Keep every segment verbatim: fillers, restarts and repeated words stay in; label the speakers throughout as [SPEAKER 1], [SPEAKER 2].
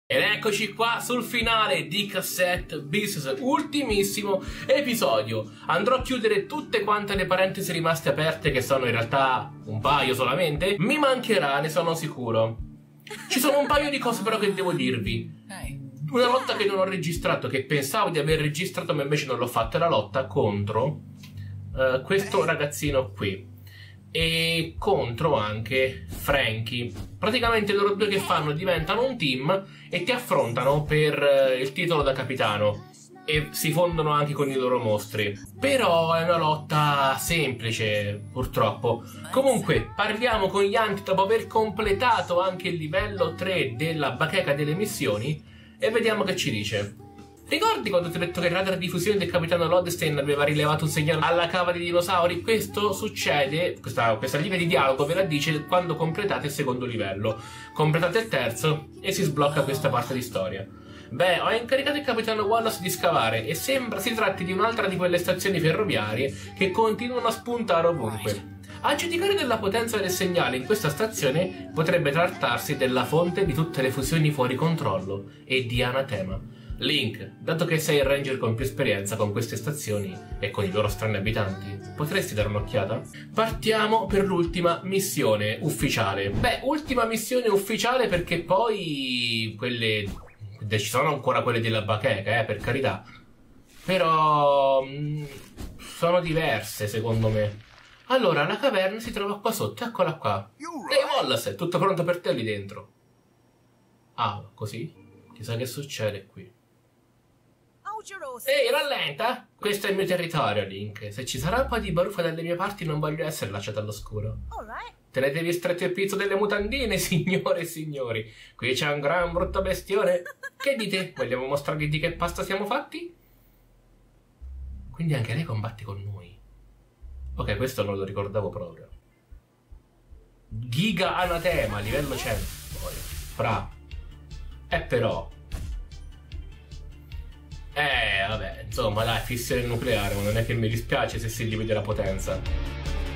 [SPEAKER 1] Ed eccoci qua sul finale di Cassette Business, ultimissimo episodio. Andrò a chiudere tutte quante le parentesi rimaste aperte, che sono in realtà un paio solamente. Mi mancherà, ne sono sicuro. Ci sono un paio di cose però che devo dirvi. Una lotta che non ho registrato, che pensavo di aver registrato ma invece non l'ho fatto, è la lotta contro uh, questo ragazzino qui. E contro anche Frankie. Praticamente loro due che fanno? Diventano un team e ti affrontano per uh, il titolo da capitano e si fondono anche con i loro mostri. Però è una lotta semplice, purtroppo. Comunque parliamo con Yanti dopo aver completato anche il livello tre della bacheca delle missioni e vediamo che ci dice. Ricordi quando ti ho detto che il radar di fusione del capitano Lodestein aveva rilevato un segnale alla cava dei dinosauri? Questo succede, questa, questa linea di dialogo ve la dice quando completate il secondo livello. Completate il terzo e si sblocca questa parte di storia. Beh, ho incaricato il capitano Wallace di scavare e sembra si tratti di un'altra di quelle stazioni ferroviarie che continuano a spuntare ovunque. A giudicare della potenza del segnale in questa stazione potrebbe trattarsi della fonte di tutte le fusioni fuori controllo e di Anatema. Link, dato che sei il ranger con più esperienza con queste stazioni e con i loro strani abitanti, potresti dare un'occhiata? Partiamo per l'ultima missione ufficiale. Beh, ultima missione ufficiale perché poi quelle... ci sono ancora quelle della bacheca, eh, per carità. Però... mh, sono diverse secondo me. Allora, la caverna si trova qua sotto, eccola qua. Ehi Wallace, è tutto pronto per te lì dentro. Ah, così? Chissà che succede qui. Ehi, rallenta! Questo è il mio territorio, Link. Se ci sarà un po' di baruffa dalle mie parti non voglio essere lasciato all'oscuro. Tenetevi stretto il pizzo delle mutandine, signore e signori. Qui c'è un gran brutto bestione. Che dite? Vogliamo mostrargli di che pasta siamo fatti? Quindi anche lei combatte con noi. Ok, questo non lo ricordavo proprio. Giga Anatema, livello cento. Fra. E però... Eh, vabbè, insomma, dai, fissione nucleare, ma non è che mi dispiace se si divide la potenza.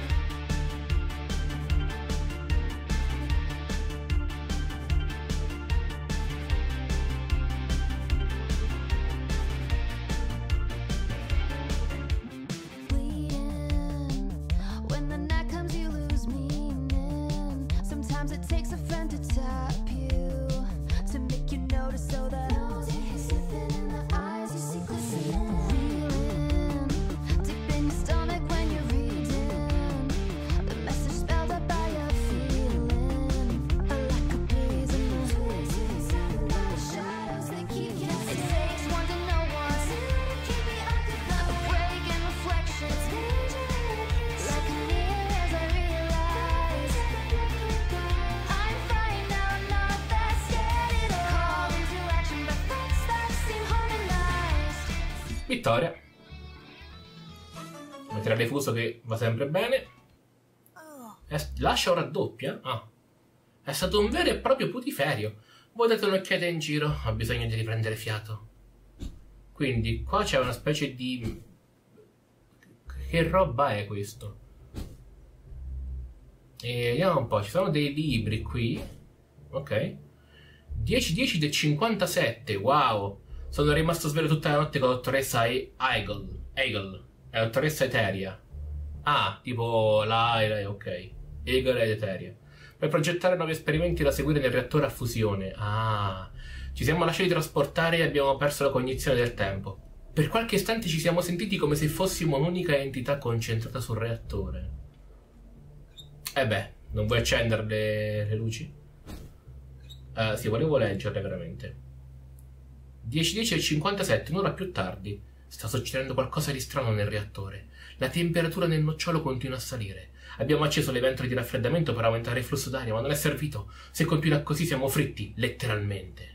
[SPEAKER 1] Vittoria. Materiale fuso che va sempre bene. Lascia ora doppia? Ah. È stato un vero e proprio putiferio. Voi date un'occhiata in giro, ho bisogno di riprendere fiato. Quindi qua c'è una specie di... Che roba è questo? E vediamo un po', ci sono dei libri qui. Ok. dieci dieci del cinquantasette, wow. Sono rimasto sveglio tutta la notte con la dottoressa Eagle. Eagle. È la dottoressa Eteria. Ah, tipo la... ok. Eagle ed Eteria. Per progettare nuovi esperimenti da seguire nel reattore a fusione. Ah. Ci siamo lasciati trasportare e abbiamo perso la cognizione del tempo. Per qualche istante ci siamo sentiti come se fossimo un'unica entità concentrata sul reattore. Eh beh, non vuoi accendere le, le luci? Uh, sì, volevo leggerle veramente. dieci dieci e cinquantasette, un'ora più tardi. Sta succedendo qualcosa di strano nel reattore. La temperatura nel nocciolo continua a salire. Abbiamo acceso le ventole di raffreddamento per aumentare il flusso d'aria, ma non è servito. Se continua così siamo fritti, letteralmente.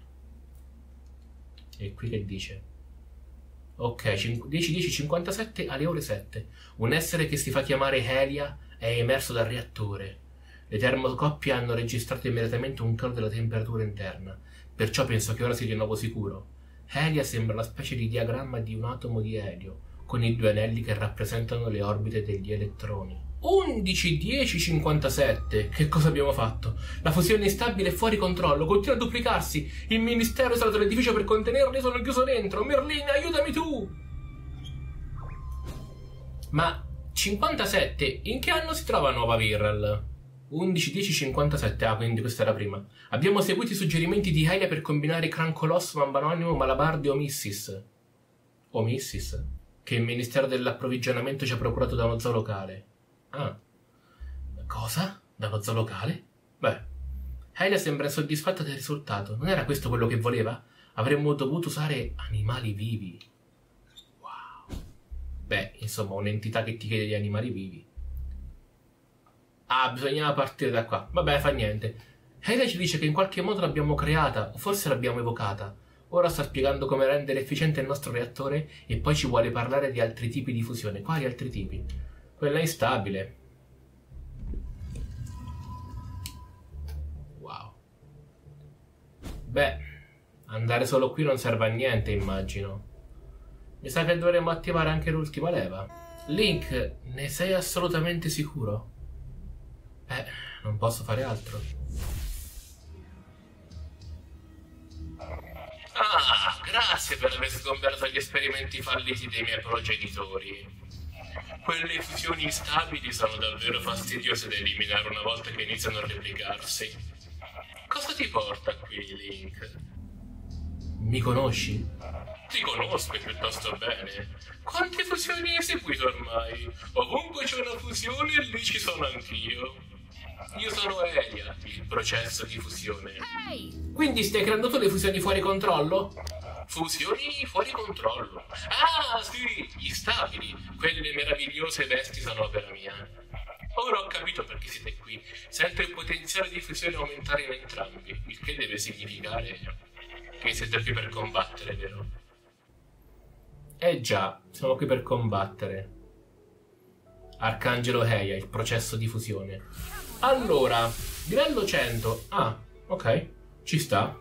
[SPEAKER 1] E qui che dice? Ok, dieci dieci cinquantasette alle ore sette. Un essere che si fa chiamare Helia è emerso dal reattore. Le termocoppie hanno registrato immediatamente un calo della temperatura interna. Perciò penso che ora sia di nuovo sicuro. Helia sembra una specie di diagramma di un atomo di elio, con i due anelli che rappresentano le orbite degli elettroni. undici dieci cinquantasette. Che cosa abbiamo fatto? La fusione è instabile e fuori controllo. Continua a duplicarsi. Il ministero è stato l'edificio per contenerli. Sono chiuso dentro. Merlin, aiutami tu! Ma cinquantasette, in che anno si trova Nuova Virrel? undici dieci cinquantasette, ah, quindi questa era prima. Abbiamo seguito i suggerimenti di Hylia per combinare Crancolosso, Mambanonimo, Malabardi o Missis. O Missis? Che il Ministero dell'Approvvigionamento ci ha procurato da uno zoo locale. Ah. Cosa? Da uno zoo locale? Beh, Hylia sembra insoddisfatta del risultato. Non era questo quello che voleva? Avremmo dovuto usare animali vivi. Wow. Beh, insomma, un'entità che ti chiede di animali vivi. Ah, bisognava partire da qua. Vabbè, fa niente. Hylia ci dice che in qualche modo l'abbiamo creata, o forse l'abbiamo evocata. Ora sta spiegando come rendere efficiente il nostro reattore e poi ci vuole parlare di altri tipi di fusione. Quali altri tipi? Quella instabile. Wow. Beh, andare solo qui non serve a niente, immagino. Mi sa che dovremmo attivare anche l'ultima leva. Link, ne sei assolutamente sicuro? Eh, non posso fare altro. Ah, grazie per aver sgombrato gli esperimenti falliti dei miei progenitori. Quelle fusioni instabili sono davvero fastidiose da eliminare una volta che iniziano a replicarsi. Cosa ti porta qui, Link? Mi conosci? Ti conosco piuttosto bene. Quante fusioni hai eseguito ormai? Ovunque c'è una fusione, lì ci sono anch'io. Io sono Hylia, il processo di fusione. Hey! Quindi stai creando tu le fusioni fuori controllo? Fusioni fuori controllo? Ah, sì, gli stabili. Quelle meravigliose vesti sono opera mia. Ora ho capito perché siete qui. Sento il potenziale di fusione aumentare in entrambi, il che deve significare che siete qui per combattere, vero? Eh già, siamo qui per combattere. Arcangelo Hylia, il processo di fusione. Allora, livello cento. Ah, ok, ci sta.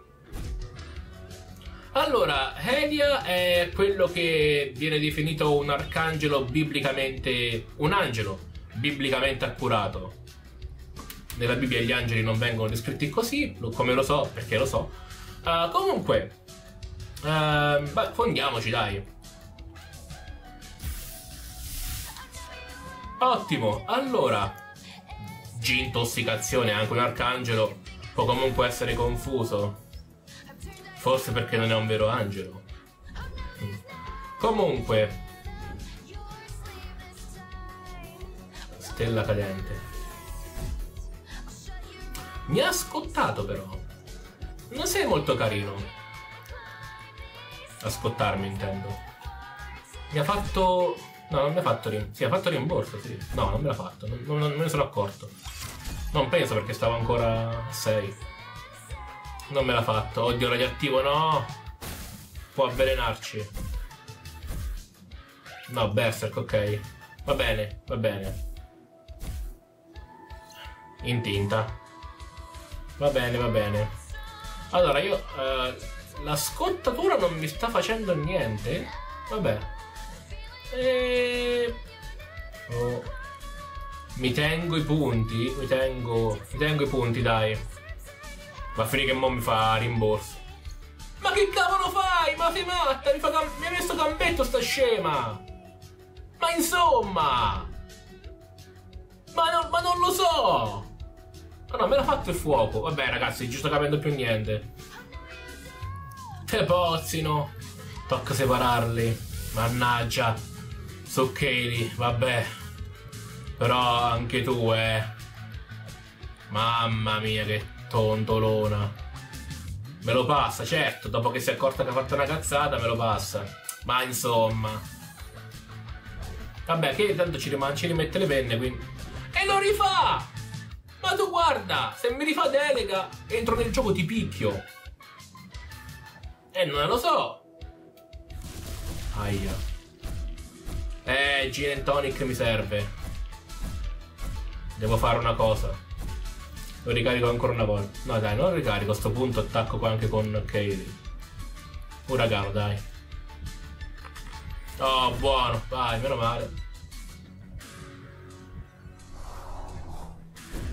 [SPEAKER 1] Allora, Hylia è quello che viene definito un arcangelo biblicamente... un angelo biblicamente accurato. Nella Bibbia gli angeli non vengono descritti così, come lo so, perché lo so. Uh, comunque, uh, beh, fondiamoci, dai. Ottimo, allora... G-intossicazione, anche un arcangelo può comunque essere confuso. Forse perché non è un vero angelo. Mm. Comunque, stella cadente. Mi ha scottato però. Non sei molto carino. A scottarmi intendo. Mi ha fatto... No, non mi ha fatto rim... Sì, ha fatto rimborso, sì. No, non me l'ha fatto, non, non, non me ne sono accorto. Non penso perché stavo ancora a sei. Non me l'ha fatto. Oddio, radioattivo, no! Può avvelenarci. No, Berserk, ok. Va bene, va bene. In tinta. Va bene, va bene. Allora, io... Uh, la scottatura non mi sta facendo niente. Vabbè. E... Oh. Mi tengo i punti. Mi tengo. Mi tengo i punti, dai. Va a finire che mo mi fa rimborso. Ma che cavolo fai? Ma sei matta? Mi, fa cam... mi ha messo campetto sta scema. Ma insomma. Ma, no, ma non lo so. Ma no, me l'ha fatto il fuoco. Vabbè ragazzi, non ci sto capendo più niente. Te pozzino. Tocca separarli. Mannaggia. Soccheli, vabbè. Però anche tu, eh. Mamma mia, che tontolona. Me lo passa, certo. Dopo che si è accorta che ha fatto una cazzata, me lo passa. Ma insomma. Vabbè, che tanto ci, rim ci rimette le penne, quindi. E lo rifà! Ma tu guarda, se mi rifà delega, entro nel gioco ti picchio. E non lo so. Aia. Eh, Gin and Tonic mi serve. Devo fare una cosa. Lo ricarico ancora una volta. No dai, non lo ricarico, a sto punto attacco qua anche con Katie. Uragano, dai. Oh, buono, vai, meno male.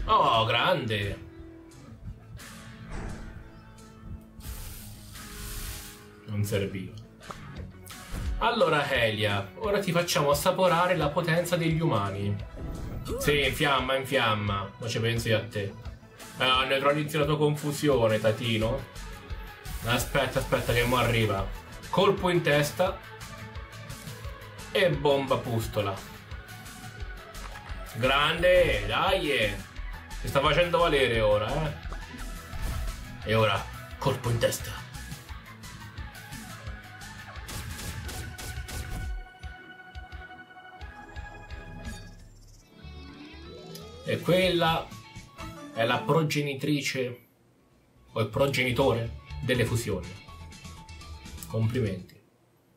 [SPEAKER 1] Oh, grande! Non serviva. Allora, Helia, ora ti facciamo assaporare la potenza degli umani. Sì, infiamma, infiamma. Ma ci pensi a te. Ah, neutralizzi la tua confusione, Tatino. Aspetta, aspetta che mo arriva. Colpo in testa. E bomba pustola. Grande, dai! Si sta facendo valere ora, eh. E ora, colpo in testa. E quella è la progenitrice o il progenitore delle fusioni. Complimenti.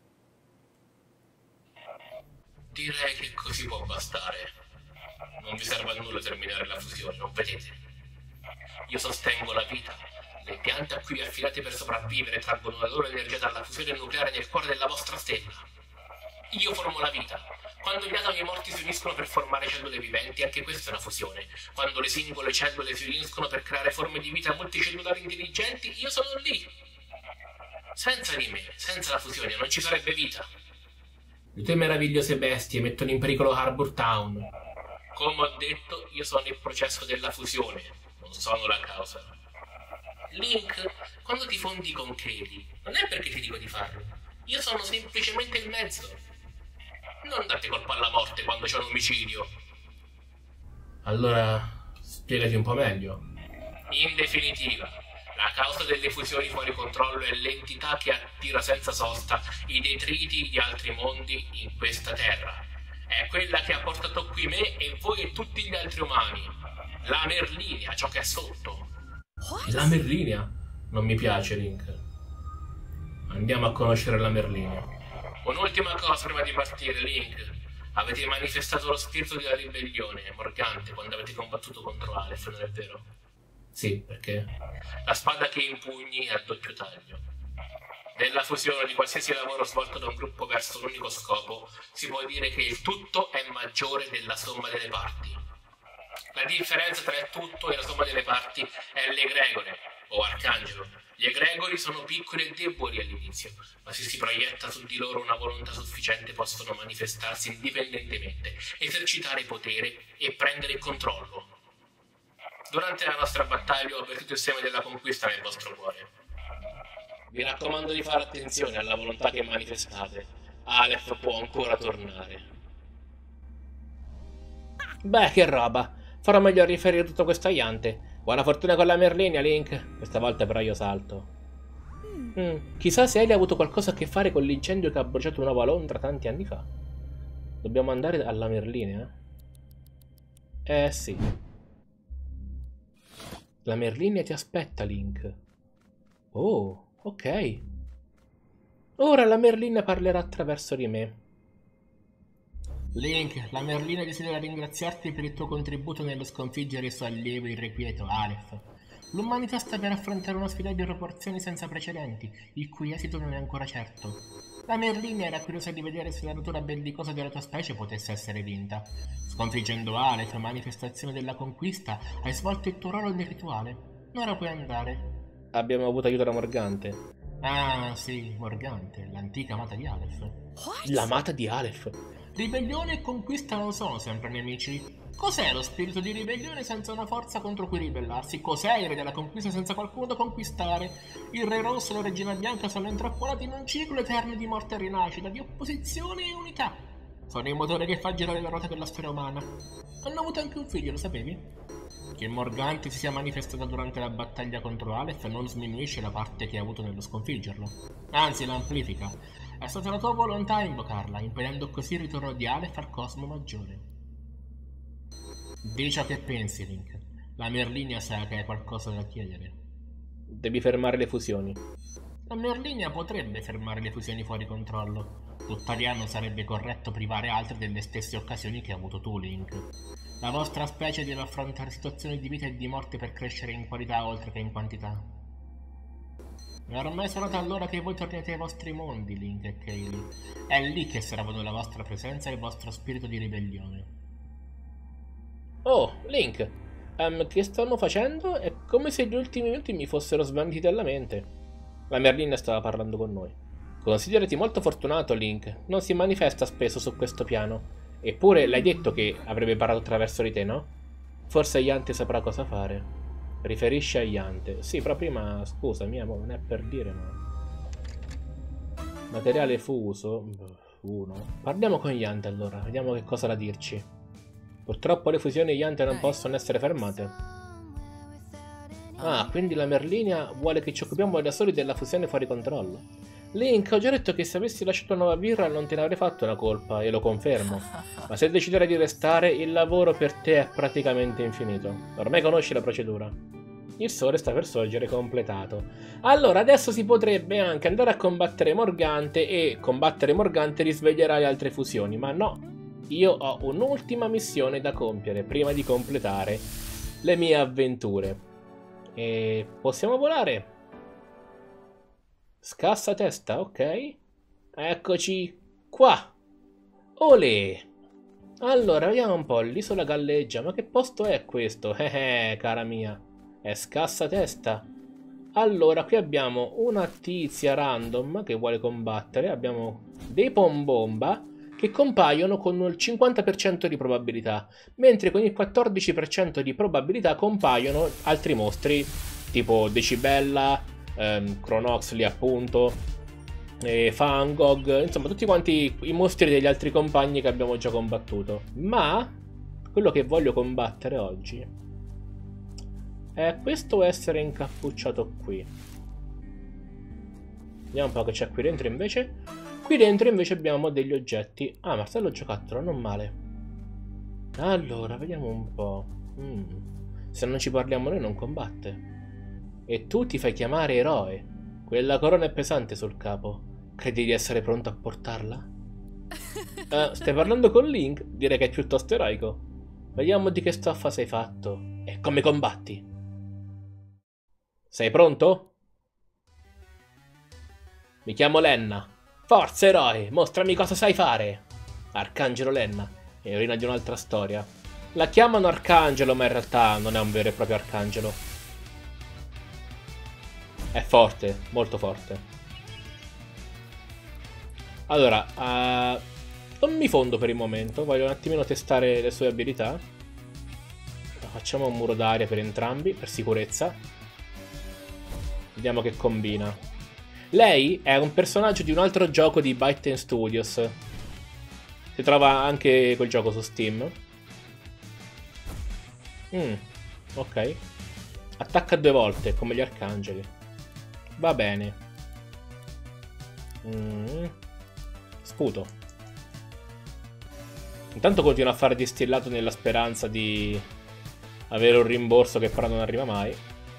[SPEAKER 1] Direi che così può bastare. Non vi serve a nulla terminare la fusione, non vedete? Io sostengo la vita. Le piante a cui vi affidate per sopravvivere traggono la loro energia dalla fusione nucleare nel cuore della vostra stella. Io formo la vita. Quando gli atomi morti si uniscono per formare cellule viventi, anche questa è una fusione. Quando le singole cellule si uniscono per creare forme di vita multicellulari intelligenti, io sono lì. Senza di me, senza la fusione, non ci sarebbe vita. Le tue meravigliose bestie mettono in pericolo Harbour Town. Come ho detto, io sono il processo della fusione, non sono la causa. Link, quando ti fondi con Kaylee, non è perché ti dico di farlo. Io sono semplicemente il mezzo. Non date colpa alla morte quando c'è un omicidio. Allora, spiegati un po' meglio. In definitiva, la causa delle fusioni fuori controllo è l'entità che attira senza sosta i detriti di altri mondi in questa terra. È quella che ha portato qui me e voi e tutti gli altri umani. La Merlinea, ciò che è sotto. What? La Merlinea? Non mi piace, Link. Andiamo a conoscere la Merlinea. Un'ultima cosa prima di partire, Link. Avete manifestato lo spirito della ribellione, Morgante, quando avete combattuto contro Aleph, non è vero? Sì, perché? La spada che impugni è a doppio taglio. Della fusione di qualsiasi lavoro svolto da un gruppo verso l'unico scopo, si può dire che il tutto è maggiore della somma delle parti. La differenza tra il tutto e la somma delle parti è l'egregore, o arcangelo. Gli egregori sono piccoli e deboli all'inizio, ma se si proietta su di loro una volontà sufficiente possono manifestarsi indipendentemente, esercitare potere e prendere il controllo. Durante la nostra battaglia ho avvertito il seme della conquista nel vostro cuore. Vi raccomando di fare attenzione alla volontà che manifestate. Aleph può ancora tornare. Beh, che roba. Farò meglio a riferire tutto questo a Iante. Buona fortuna con la Merlinea, Link. Questa volta però io salto. Mm, chissà se Ellie ha avuto qualcosa a che fare con l'incendio che ha bruciato Nuova Londra tanti anni fa. Dobbiamo andare alla Merlinea? Eh sì. La Merlinea ti aspetta, Link. Oh. Ok. Ora la Merlinea parlerà attraverso di me. Link, la Merlinea desidera ringraziarti per il tuo contributo nello sconfiggere il suo allievo irrequieto, Aleph. L'umanità sta per affrontare una sfida di proporzioni senza precedenti, il cui esito non è ancora certo. La Merlinea era curiosa di vedere se la natura bellicosa della tua specie potesse essere vinta. Sconfiggendo Aleph, manifestazione della conquista, hai svolto il tuo ruolo nel rituale. Ora puoi andare. Abbiamo avuto aiuto da Morgante. Ah, sì, Morgante, l'antica amata di Aleph. What? L'amata di Aleph? Ribellione e conquista non sono sempre nemici. Cos'è lo spirito di ribellione senza una forza contro cui ribellarsi? Cos'è il re della conquista senza qualcuno da conquistare? Il re rosso e la regina bianca sono intrappolati in un ciclo eterno di morte e rinascita, di opposizione e unità. Sono il motore che fa girare la ruota della storia umana. Hanno avuto anche un figlio, lo sapevi? Che Morgante si sia manifestata durante la battaglia contro Aleph non sminuisce la parte che ha avuto nello sconfiggerlo. Anzi, la amplifica. È stata la tua volontà a invocarla, impedendo così il ritorno di Aleph al cosmo maggiore. Di ciò che pensi, Link. La Merlinea sa che hai qualcosa da chiedere. Devi fermare le fusioni. La Merlinea potrebbe fermare le fusioni fuori controllo. Tuttavia non sarebbe corretto privare altri delle stesse occasioni che hai avuto tu, Link. La vostra specie deve affrontare situazioni di vita e di morte per crescere in qualità oltre che in quantità. È ormai sarà allora che voi tornate ai vostri mondi, Link e Kaylee. È lì che servono la vostra presenza e il vostro spirito di ribellione. Oh, Link! Um, che stanno facendo? È come se gli ultimi minuti mi fossero svaniti alla mente. La Merlina stava parlando con noi. Considerati molto fortunato, Link. Non si manifesta spesso su questo piano. Eppure l'hai detto che avrebbe parlato attraverso di te, no? Forse Iante saprà cosa fare. Riferisce a Iante. Sì, però prima, scusami, non è per dire, ma... Materiale fuso. Uno. Parliamo con Iante allora, vediamo che cosa ha da dirci. Purtroppo le fusioni Iante non possono essere fermate. Ah, quindi la Merlina vuole che ci occupiamo da soli della fusione fuori controllo. Link, ho già detto che se avessi lasciato una nuova birra non te ne avrei fatto una colpa, e lo confermo. Ma se deciderai di restare, il lavoro per te è praticamente infinito. Ormai conosci la procedura. Il sole sta per sorgere completato. Allora, adesso si potrebbe anche andare a combattere Morgante e combattere Morgante risveglierà le altre fusioni, ma no. Io ho un'ultima missione da compiere prima di completare le mie avventure. E possiamo volare? Scassa testa, ok. Eccoci qua. Olè. Allora, vediamo un po'. L'isola galleggia. Ma che posto è questo? Eh, eh, cara mia. È scassa testa. Allora, qui abbiamo una tizia random che vuole combattere. Abbiamo dei pombomba che compaiono con il cinquanta per cento di probabilità, mentre con il quattordici per cento di probabilità compaiono altri mostri, tipo Decibella, ehm, Cronoxley appunto, e Fangog, insomma tutti quanti i mostri degli altri compagni che abbiamo già combattuto. Ma quello che voglio combattere oggi è questo essere incappucciato qui. Vediamo un po' che c'è qui dentro invece. Qui dentro invece abbiamo degli oggetti. Ah, martello giocattolo, non male. Allora, vediamo un po'. Mm. Se non ci parliamo noi non combatte. E tu ti fai chiamare eroe. Quella corona è pesante sul capo. Credi di essere pronto a portarla? Uh, stai parlando con Link? Direi che è piuttosto eroico. Vediamo di che stoffa sei fatto. E come combatti. Sei pronto? Mi chiamo Lenna. Forza eroe, mostrami cosa sai fare. Arcangelo Lenna, eroina di un'altra storia. La chiamano Arcangelo, ma in realtà non è un vero e proprio arcangelo. È forte, molto forte. Allora, uh, non mi fondo per il momento, voglio un attimino testare le sue abilità. Facciamo un muro d'aria per entrambi, per sicurezza. Vediamo che combina. Lei è un personaggio di un altro gioco di Byte Studios. Si trova anche quel gioco su Steam. Mm, ok. Attacca due volte, come gli arcangeli. Va bene. Mm. Sputo. Intanto continua a fare distillato nella speranza di avere un rimborso che però non arriva mai.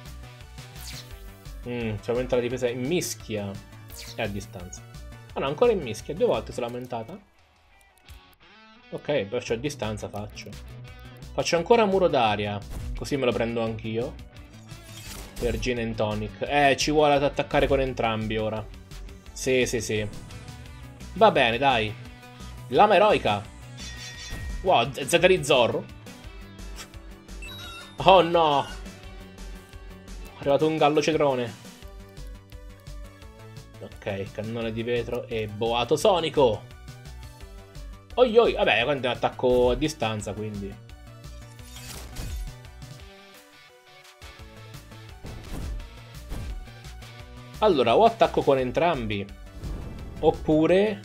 [SPEAKER 1] Mm, si aumenta la difesa in mischia. E a distanza. Ah no, ancora in mischia. Due volte se l'ha aumentata. Ok, perciò a distanza faccio. Faccio ancora muro d'aria. Così me lo prendo anch'io. Per Gin and Tonic. Eh, ci vuole ad attaccare con entrambi ora. Sì, sì, sì. Va bene, dai. Lama eroica. Wow, Z di Zorro. Oh no. È arrivato un gallo cedrone. Ok, cannone di vetro e boato sonico. Oi oi, vabbè, quando è un attacco a distanza, quindi. Allora, o attacco con entrambi, oppure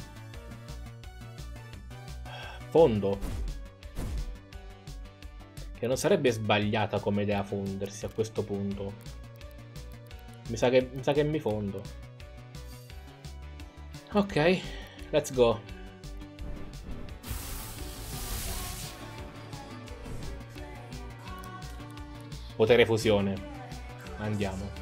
[SPEAKER 1] fondo. Che non sarebbe sbagliata come idea fondersi a questo punto. Mi sa che mi, sa che mi fondo. Ok, let's go. Potere fusione. Andiamo.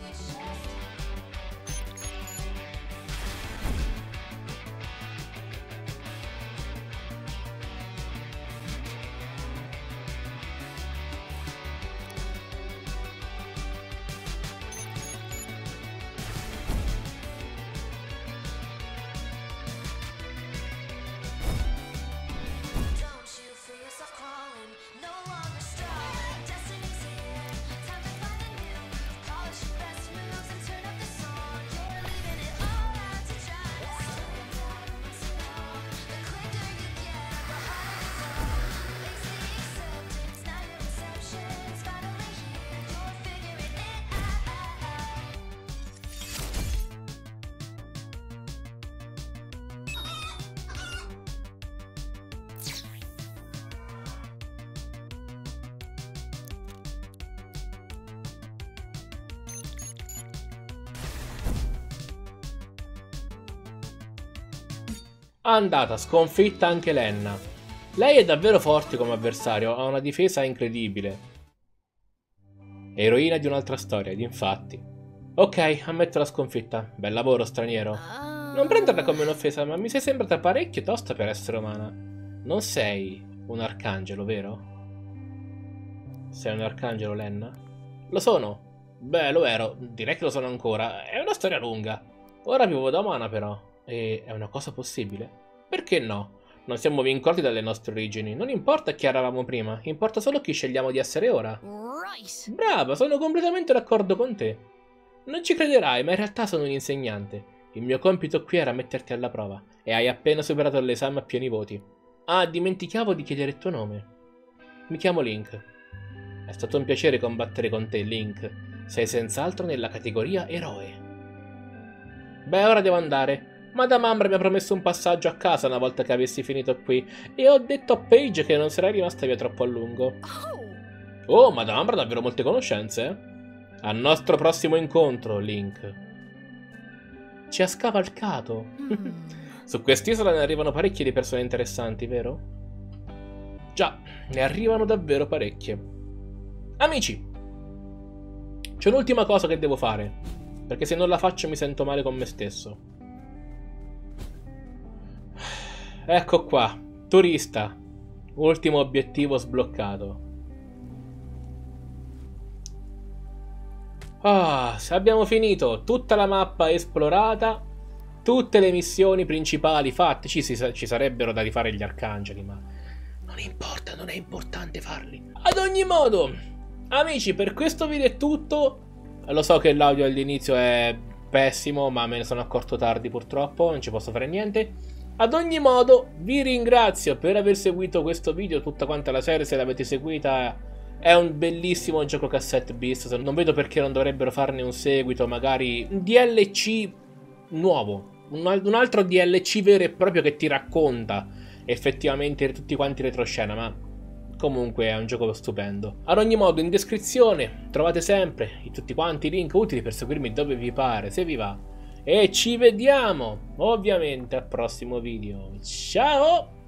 [SPEAKER 1] Andata, sconfitta anche Lenna. Lei è davvero forte come avversario, ha una difesa incredibile. Eroina di un'altra storia, ed infatti. Ok, ammetto la sconfitta. Bel lavoro, straniero. Non prenderla come un'offesa, ma mi sei sembrata parecchio tosta per essere umana. Non sei un arcangelo, vero? Sei un arcangelo, Lenna? Lo sono. Beh, lo ero. Direi che lo sono ancora. È una storia lunga. Ora vivo da umana, però. E è una cosa possibile? Perché no? Non siamo vincolati dalle nostre origini. Non importa chi eravamo prima, importa solo chi scegliamo di essere ora. Brava, sono completamente d'accordo con te. Non ci crederai, ma in realtà sono un insegnante. Il mio compito qui era metterti alla prova, e hai appena superato l'esame a pieni voti. Ah, dimenticavo di chiedere il tuo nome. Mi chiamo Link. È stato un piacere combattere con te, Link. Sei senz'altro nella categoria eroe. Beh, ora devo andare. Madame Ambra mi ha promesso un passaggio a casa una volta che avessi finito qui, e ho detto a Paige che non sarei rimasta via troppo a lungo. Oh, Madame Ambra ha davvero molte conoscenze, eh? Al nostro prossimo incontro, Link. Ci ha scavalcato. Su quest'isola ne arrivano parecchie di persone interessanti, vero? Già, ne arrivano davvero parecchie. Amici, c'è un'ultima cosa che devo fare, perché se non la faccio mi sento male con me stesso. Ecco qua, turista. Ultimo obiettivo sbloccato. Ah, abbiamo finito. Tutta la mappa esplorata. Tutte le missioni principali fatte. Ci, ci sarebbero da rifare gli arcangeli, ma non importa, non è importante farli. Ad ogni modo, amici, per questo video è tutto. Lo so che l'audio all'inizio è pessimo, ma me ne sono accorto tardi purtroppo, non ci posso fare niente. Ad ogni modo, vi ringrazio per aver seguito questo video, tutta quanta la serie, se l'avete seguita. È un bellissimo gioco Cassette Beast, non vedo perché non dovrebbero farne un seguito, magari un D L C nuovo, un, un altro D L C vero e proprio che ti racconta effettivamente tutti quanti retroscena, ma comunque è un gioco stupendo. Ad ogni modo, in descrizione trovate sempre tutti quanti i link utili per seguirmi dove vi pare, se vi va. E ci vediamo ovviamente al prossimo video. Ciao!